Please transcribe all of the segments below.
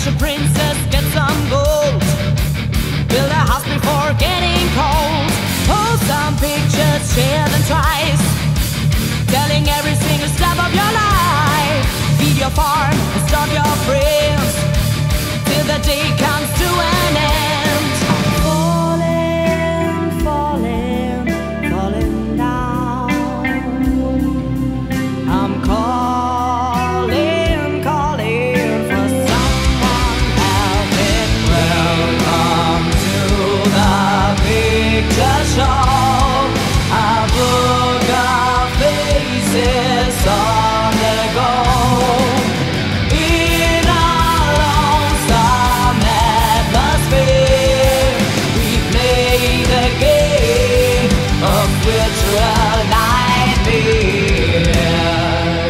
Russian princess get some gold. Build a house before getting cold. Post some pictures, share them twice, telling every single step of your life. Feed your farm and starve your friends till the day comes to an end. Falling, falling, falling down. I'm calling, calling for someone helping. Welcome to the picture show. A book of faces on the go. In a lonesome atmosphere, we play the game of virtual nightmare.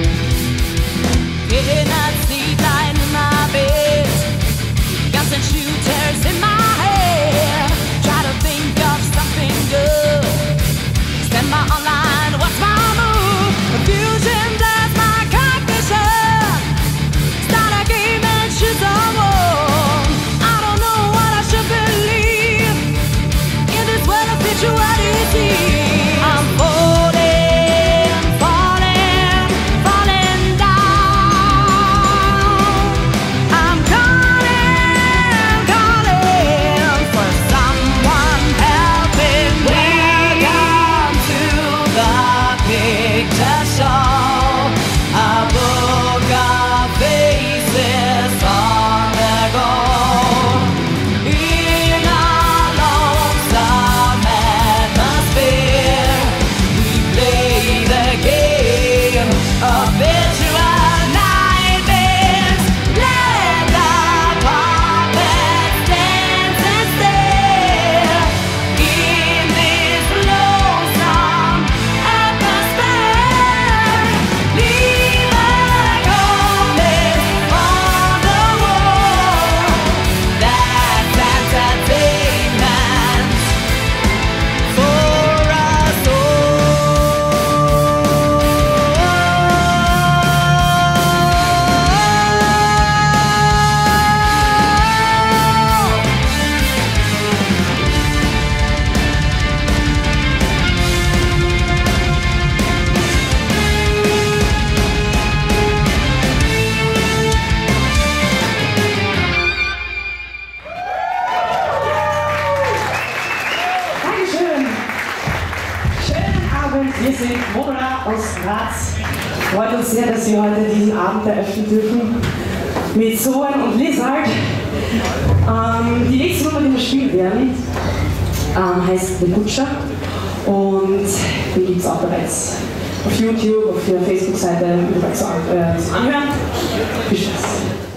Sitting at sleep, lying in my bed, guns and shooters in my head. Try to think of something good. Spend my online, what's my move? Confusion, that's my cognition. Start a game and shoot someone. I don't know what I should believe in this world of virtuality. I'm falling, falling, falling down. I'm calling, calling for someone helping me. Welcome to the picture show. A book of faces on the go. In a lonesome atmosphere, we play the game of virtual nightmares. Let the puppets dance and stare in this lonesome atmosphere. Leave a comment on the wall. That's entertainment for us Dankeschön. Schönen Abend, wir sind Mona aus Graz. Freut uns sehr, dass wir heute diesen Abend eröffnen dürfen mit Soen und Lizard. Die nächste Nummer, die wir spielen werden, heißt The Butcher und die gibt es auch bereits auf YouTube, auf der Facebook-Seite überall zum Anhören. Viel Spaß!